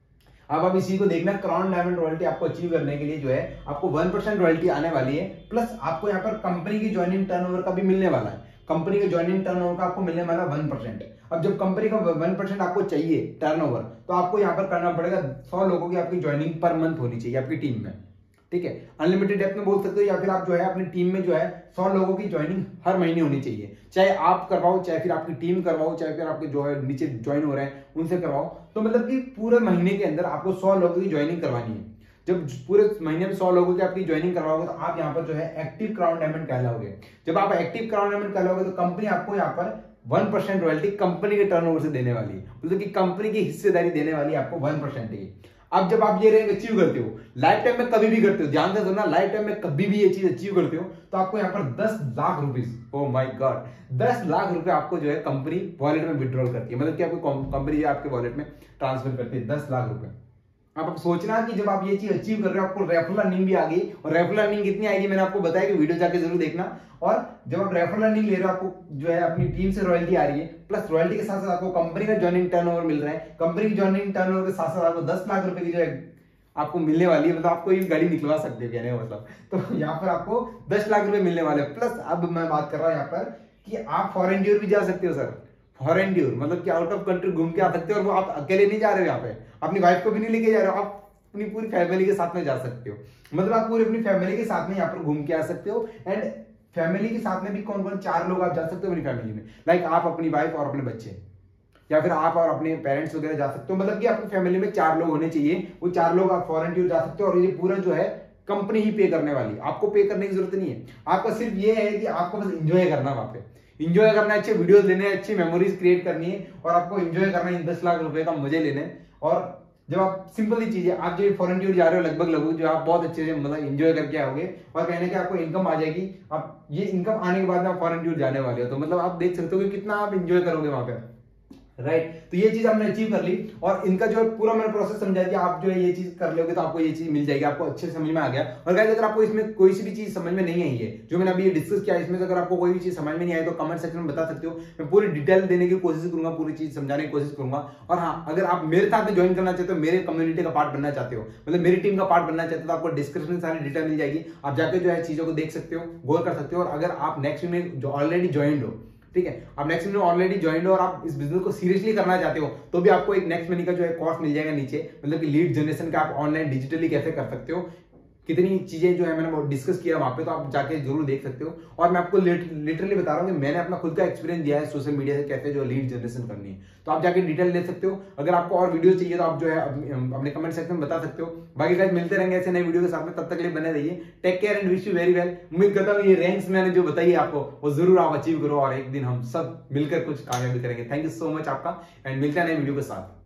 अब आप इसी को देखना, क्राउन डायमंड रॉयल्टी आपको अचीव करने के लिए जो है आपको वन परसेंट रॉयल्टी आने वाली है, प्लस आपको यहाँ पर कंपनी की ज्वाइनिंग टर्नओवर का भी मिलने वाला है। कंपनी के ज्वाइनिंग टर्नओवर का आपको मिलने वाला वन परसेंट। अब जब कंपनी का वन परसेंट आपको चाहिए टर्नओवर, तो आपको यहाँ पर करना पड़ेगा सौ लोगों की आपकी ज्वाइनिंग पर मंथ होनी चाहिए आपकी टीम में, ठीक है। अनलिमिटेड डेप्थ में बोल सकते हो, या फिर आप जो है अपनी टीम में जो है सौ लोगों की ज्वाइनिंग हर महीने होनी चाहिए, चाहे आप करवाओ चाहे फिर आपकी टीम करवाओ, चाहे फिर आपके जो है नीचे ज्वाइन हो रहे हैं उनसे करवाओ। तो मतलब कि पूरे महीने के अंदर आपको सौ लोगों की ज्वाइनिंग करवानी है। जब पूरे महीने में सौ लोगों की आपकी ज्वाइनिंग करवाओगे तो आप यहाँ पर जो है एक्टिव क्राउन डायमंड कहलाओगे। जब आप एक्टिव क्राउन डायमंड कहलाओगे तो कंपनी आपको यहाँ पर वन परसेंट रॉयल्टी कंपनी के टर्नओवर से देने वाली है, मतलब कि कंपनी की हिस्सेदारी देने वाली है आपको वन परसेंट की। अब जब आप ये रैंक अचीव करते हो, लाइफ टाइम में कभी भी करते हो, ध्यान से सुनना, लाइफ टाइम में कभी भी ये चीज अचीव करते हो तो आपको यहाँ पर दस lakh rupees, oh my God, दस लाख रुपए आपको जो है कंपनी वॉलेट में विड्रॉल करती है, मतलब कि आपको कंपनी आपके वॉलेट में ट्रांसफर करती है दस लाख रुपए। अब आप सोचना कि जब आप ये चीज अचीव कर रहे हो आपको रेफरल अर्निंग भी आ गई, और रेफरल अर्निंग कितनी आएगी मैंने आपको बताया कि वीडियो जाके जरूर देखना। और जब आप रेफरल अर्निंग ले रहे हो आपको जो है अपनी टीम से रॉयल्टी आ रही है, प्लस रॉयल्टी के साथ साथ आपको कंपनी का ज्वाइनिंग टर्नओवर मिल रहा है, कंपनी की ज्वाइनिंग टर्नओवर के साथ साथ आपको दस लाख रुपए की जो है आपको मिलने वाली है, मतलब आपको ये गाड़ी निकलवा सकते हैं कहने का मतलब। तो यहाँ पर आपको दस लाख रुपए मिलने वाले, प्लस अब मैं बात कर रहा हूँ यहाँ पर कि आप फॉरेन टूर भी जा सकते हो सर, फॉरेन टूर मतलब कि आउट ऑफ कंट्री घूम के आ सकते हो, और वो आप अकेले नहीं जा रहे हो, यहाँ पे अपनी वाइफ को भी नहीं लेके जा रहे हो, आप अपनी पूरी फैमिली के साथ में जा सकते हो, मतलब आप पूरी अपनी फैमिली के साथ में यहाँ पर घूम के आ सकते हो। एंड फैमिली के साथ में भी कौन कौन, चार लोग आप जा सकते हो अपनी फैमिली में, लाइक आप, अपनी वाइफ और अपने बच्चे, या फिर आप और अपने पेरेंट्स वगैरह जा सकते हो, मतलब कि आपकी फैमिली में चार लोग होने चाहिए, वो चार लोग आप फॉरेन टूर जा सकते हो। और ये पूरा जो है कंपनी ही पे करने वाली, आपको पे करने की जरूरत नहीं है, आपका सिर्फ ये है कि आपको बस एंजॉय करना, वहां पे एंजॉय करना है, अच्छे वीडियोस लेने हैं, अच्छी मेमोरीज क्रिएट करनी है, और आपको एंजॉय करना है, दस लाख रुपए का मजे लेने। और जब आप सिंपल ही चीज है, आप जो फॉरेन टूर जा रहे हो लगभग लगभग जो आप बहुत अच्छे से मतलब एंजॉय करके आओगे, और कहने के आपको इनकम आ जाएगी, आप ये इनकम आने के बाद में आप फॉरेन टूर जाने वाले हो, तो मतलब आप देख सकते हो कि कितना आप एंजॉय करोगे वहां पे, राइट right. तो ये चीज हमने अचीव कर ली, और इनका जो पूरा मैंने प्रोसेस समझा दिया, आप जो है ये चीज कर लोगे तो आपको ये चीज मिल जाएगी, आपको अच्छे समझ में आ गया। और गाइस अगर आपको इसमें कोई सी भी चीज समझ में नहीं आई है जो मैंने अभी ये डिस्कस किया, इसमें से अगर आपको कोई भी चीज समझ में नहीं आई तो कमेंट सेक्शन में बता सकते हो, मैं पूरी डिटेल देने की कोशिश करूंगा, पूरी चीज समझाने की कोशिश करूंगा। और हाँ, अगर आप मेरे साथ में ज्वाइन करना चाहते हो, मेरे कम्युनिटी का पार्ट बनना चाहते हो, मतलब मेरी टीम का पार्ट बनना चाहते हो, तो आपको डिस्क्रिप्शन में सारी डिटेल मिल जाएगी, आप जाकर जो है चीजों को देख सकते हो, गौर कर सकते हो। और अगर आप नेक्स्ट में जो ऑलरेडी ज्वाइंड हो, ठीक है, आप नेक्स्ट मनी ऑलरेडी ज्वाइन हो और आप इस बिजनेस को सीरियसली करना चाहते हो, तो भी आपको एक नेक्स्ट मनी का जो है कोर्स मिल जाएगा नीचे, मतलब कि लीड जनरेशन का आप ऑनलाइन डिजिटली कैसे कर सकते हो, कितनी चीजें जो है मैंने डिस्कस किया वहां पे, तो आप जाके जरूर देख सकते हो। और मैं आपको लिटरली बता रहा हूँ कि मैंने अपना खुद का एक्सपीरियंस दिया है सोशल मीडिया से कैसे जो लीड जनरेशन करनी है, तो आप जाके डिटेल ले सकते हो। अगर आपको और वीडियो चाहिए तो आप जो है अपने कमेंट सेक्शन में बता सकते हो। बाकी गाइस मिलते रहेंगे ऐसे नए वीडियो के साथ में, तब तक के लिए बने रहिए। Take care and wish you very well. उम्मीद करता हूँ ये रैंक्स मैंने जो बताई है आपको वो जरूर आप अचीव करो, और एक दिन हम सब मिलकर कुछ कामयाबी करेंगे। थैंक यू सो मच आपका, एंड मिलते हैं नए वीडियो के साथ।